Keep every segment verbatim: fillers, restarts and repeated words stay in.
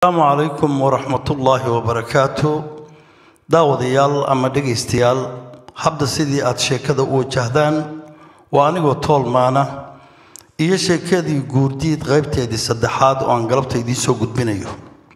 السلام عليكم ورحمة الله وبركاته. داوديال أما دقيستيال حبدا سيدي آت شيكادا وجهدان وانيغو طول مانا إيا شيكادي قورديد غيبتي دي صدحاد وان قلبتي دي سو قد بينيو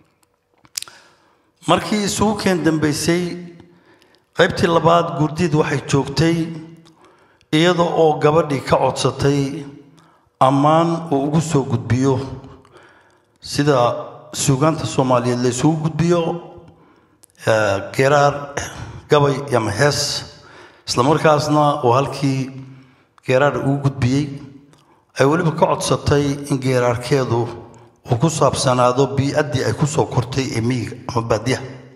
markii isugu keen dambeysay qaybtii labaad gurdid waxay joogtay iyada oo gabadhii ka codsatay amaan uu ugu soo gudbiyo sida suugaanta Soomaaliyeed la isugu gudbiyo geeraar gabay ama hees isla markaasna oo halkii geeraar uu gudbiyay ay waliba ka codsatay in geeraarkeedu وكو saabsanaado bi'adii ay ku soo kortay emiga ama baadiya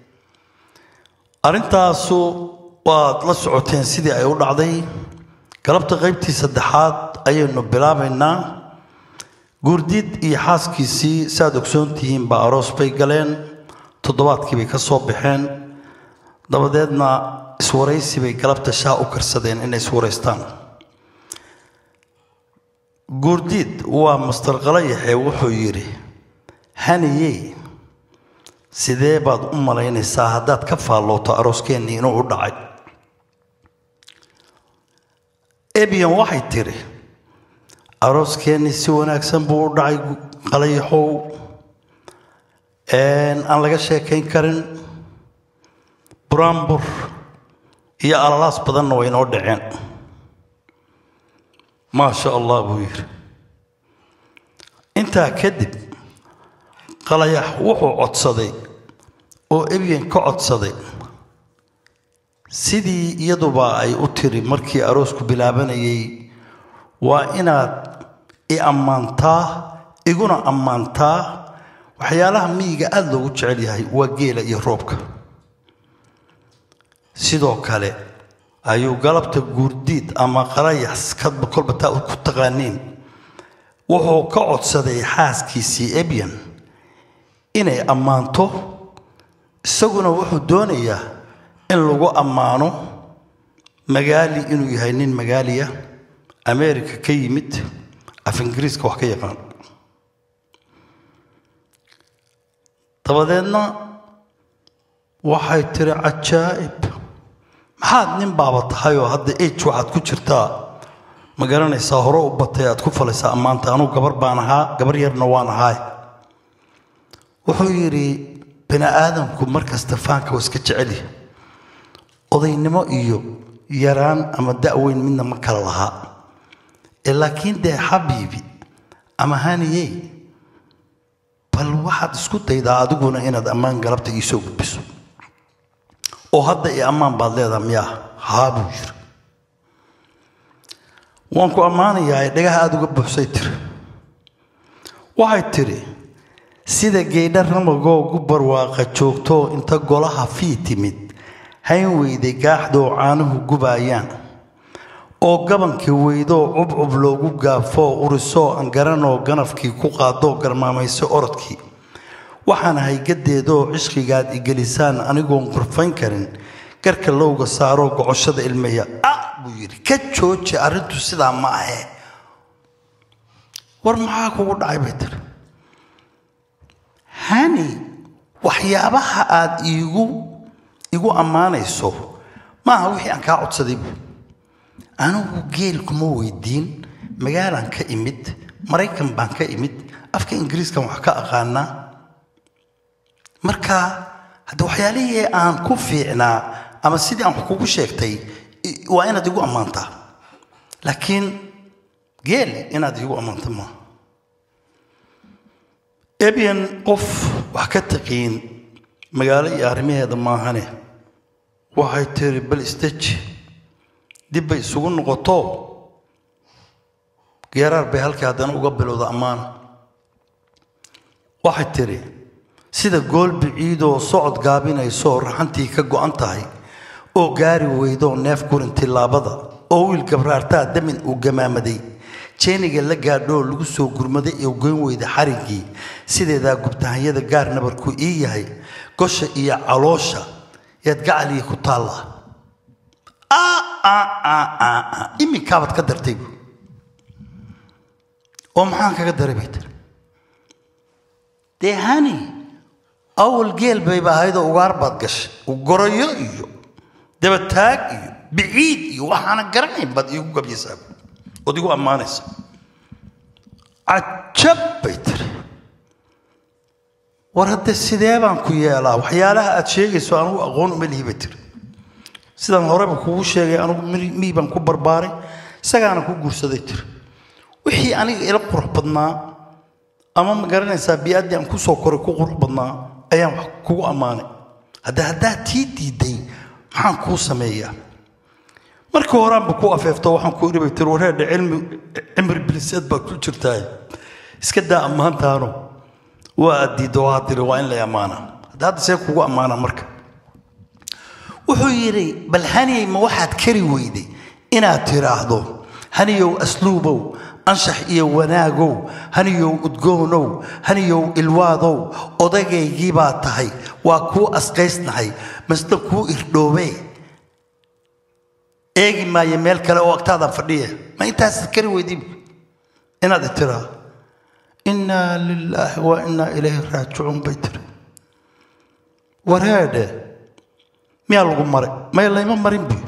arintaasu waad la socoteen sidii ay u dhacday galabta qaybtii saddexaad ayaynu bilaabaynaa gurdid iyo xaaskiisii saad ogsoontihiin baa aroos bay galeen toddobaadkii bay ka soo baxeen dabadeedna iswaraysi bay galabta shaa u karsadeen inay iswaraystaan gurdid waa mastarqalayaxee wuxuu yiri haniyey sidee baad u malaynaysaa haddaad ka faallooto arooskeenni inuu u dhacay ebiyan waxay tiri arooskeenni si wanaagsan buu u dhacay qalayaxow aan laga sheekayn karin buraanbur iyo alalaas badanna way inoo dhaceen ما شاء الله بوير انت كدب قليح وحو عدصدي او ابين كعدصدي سيدي يدوبا اي اتري مركي اروسكو بلابانيي وانا اي امانتا ايقونا امانتا وحيالها ميغا ادلو وجعليهاي وقيلة اي روبك سيدو كالي ayuu galabta gurdid ama qarayax kadba kolba taa ku taqaaniin wuxuu ka codsaday xaaskiisii ebiyan inay amaanto isaguna wuxuu doonayaa in lagu amaano magaali inuu yahay nin magaaliya America ka yimid af Ingiriiska wax ka yaqaan tabadeedna waxay tiri cajaa'ib maxaad nin baaba tahay oo hadda age waxaad ku jirtaa ma garanaysaa hore u batay aad ku falaysaa amaanta anu gabar baan ahaa gabar yarna waan ahay wuxuu yiri bina aadamku markasta faanka waa iska jecel yahay odaynimo iyo yaraan ama da'weyn midna ma kala laha laakiin de xabiibi ama haniyey bal waxaad isku daydaa adiguna inaad amaan galabta ii soo gudbiso oo hadda ay amaan baad leedahay miyaa haabu jir waan ku amaanayaa dhagaha aad uga buuxsay tir waxay tiri sida geedha ramagoo ugu barwaaqa joogto inta golaha fii timid hayn weyday gaaxdo caanuhu gubayaan oo gabankii weydo cubcub loogu gaafo uriso aan garanoo ganafkii ku qaado garmaamayso orodkii waxaan ahay gadeedo cishqigaad igelisaan anigoon qurfayn karin garka lowga saaro gocoshada ilmeeya ah buu yiri ka jooji arintu sidaa ma ahe war maxaa kugu dhacay beter hani waxyaabaha aad iigu igu amaanayso maaha wixii aan kaa codsaday anigu geel kuma weydiin magaalaan ka imid maraykan baan ka imid afka ingiriiskan wax ka aqaanaa marka hada waxyaalihii aan ku fiicnaa ama sidii aan kugu sheegtay waa inaad igu amaantaa laakiin geel inaad igu amaanto ma ebiyan qof wax ka taqiin magaalo iyo arrimaheeda maahane waxay tiri bal istaji dib bay isugu noqoto geeraar bay halkii haddana uga bilowda ammaan waxay tiri sida gool biciidoo socod gaabinayso raxantii ka go'an tahay oo gaari weydo neef gurintii laabada oo wiil gabraartaa damin uu gamaamaday jeeniga la gaadho lagu soo gurmaday ee goyn weyda xarigii sideeda gubtahayada gaar nabarku ii yahay gosha iyo caloosha yaad gacaliga ku taala a a a a imika baad ka dartay oo maxaan kaga daray baytar dehani أول جيل بيبقى هيدا وقاربات قش وقرية إيو دبتاك إيو بعيد إيو وحنا قرنين بد إيو قبل يساب وديقو أمانيس عجب بيتر ورد السدابان كيالا وحيالها أتشيغي سوانو أغون ملي بيتر سيدان هوريبا كوو شيغي أنو ميبان كو برباري ساقانا كو قرصديتر وحي أني إلا قرح بدنا أما مقارنيسا بيادي أن كو سوكوري كو قرح بدنا أيام كو أماني هذا هذا تيدي دي محان كو سمية marka horaan ba ku afeefto waxaan ku iribay tiroorada cilmi cimri biliseed ba ku jirtay iska daa amaantaano waa diido waadir waa in la amaana hada see kugu amaana marka wuxuu yiri bal haniyay ma waxaad kari weyday inaad tiraahdo haniyow asluubow anshax iyo wanaagow haniyow udgoonow haniyow ilwaadow odageygii baa tahay waa ku asqaysnahay masda ku irdhoobay eegi ma yemel kale oo waqtadan fadhiya ma intaas kari weydii inaad tira inna lillahi wa inna ilayhi raaji'un baytir waraade miya lagu maray ma ilayma marin bi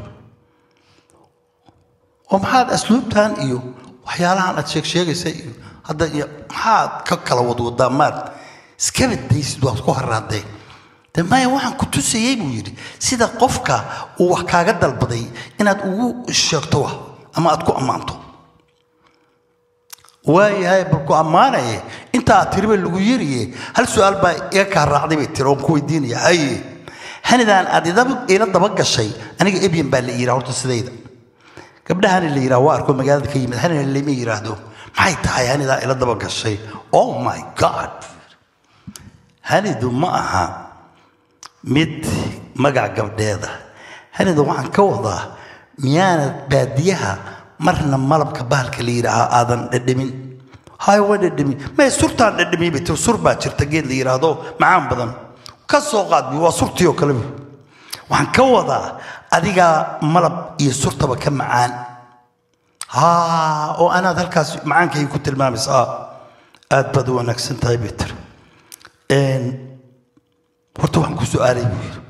oo maxaad asluubtan iyo waxyaalahan aad sheeg sheegaysay iyo hadda maxaad ka kala wadwadaa maad iska badaysid wax ku haraaday ما يوحنا كنت سيبويري سيدا قفكا وحكا قدل بدي إن أتقول الشرطوه أما أتقول أمانته واي هاي بركو أمانة إيه أنت أتربي اللي هل سؤال با يكهر عادي بيترون كوي ديني هاي هني ده أنا أدي ده إلى طبقة الشيء أنا إبين بالي يراه تسديد قبل هني اللي يراه واركو مجال كيم هني اللي مي يراهدو ما يتعي هني ده إلى طبقة الشيء أوه ماي جاد هني دو معها mid magac gabdheeda hanida waxaan ka wadaa miyaanad baadiyaha marna malabka bahalka la yiraahdo aadan dhadhamin hay wada dhadhamin ma surtaan dhadhamin bito sur baa jirta geed la yiraahdo macaan badan ka soo qaad waa surtiyo kale waxaan ka wadaa adiga malab iyo surtaba ka macaan ha oo ana halkaas macaankay ku tilmaamaysaa aad bad wanaagsan tahay bitir een horta waxaan ku su'aalay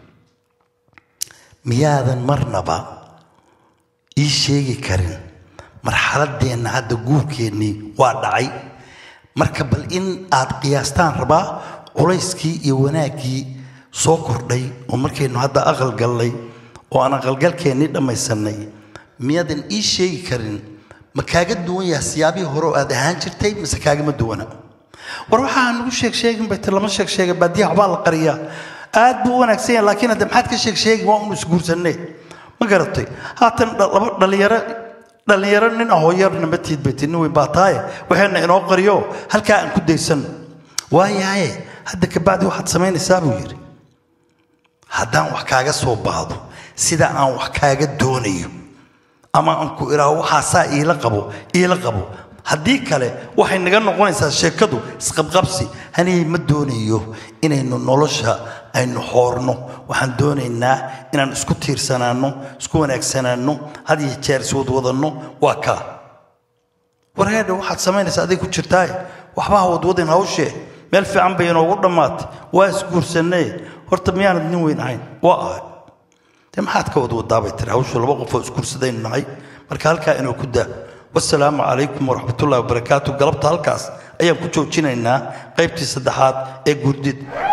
miyaadan marnaba ii sheegi karin marxaladeena hadda guurkeennii waa dhacay marka bal in aad qiyaastaan rabaa culayskii iyo wanaagii soo kordhay oo markaynu hadda aqal galnay oo aan aqalgalkeennii dhammaysanay miyaadan ii sheegi karin ma kaaga duwan yahay siyaabihii hore oo aad ahaan jirtay mise kaagama duwana war waxaan ugu sheeg sheegin bay lama sheeg sheega baadiyaha baa la qariya aad buu wanaagsan laakiin hadda maxaad ka sheeg sheegi waa uu isguursanay ma garatay haatan laba dhalinyaro dhalinyaro nin ah oo yar nabadtiid baytin way baataay waxaana inoo qariyo halka aan ku deysan waayahay hadda ka baad waxaad sameynaysaa buu yiri haddaan wax kaaga soo baado sida aan wax kaaga doonayo ama aan ku iraawo waxa saa ila qabo ila qabo haddii kale waxay naga noqonaysaa sheekadu isqabqabsi hani ma doonayo inaynu nolosha aynu xoorno waxaan doonaynaa inaan isku tiirsanaano isku wanaagsanaano hadii jeer soo wadano waa ka warheeda waxaad sameynaysaa aday ku jirtaa waxba wadwadin hawshe meel fiican bay inoogu dhamaatay waa isguursanay horta miyaan nin weyn ahayn waa ah maxaad ka wadwadaa bay tiri hawshu laba qof oo isguursadeen nahay marka halka inuu ku daa والسلام عليكم ورحمة الله وبركاته قلبت هالكاس أيام كنتو جينا قيبتي صدحات إيه قردد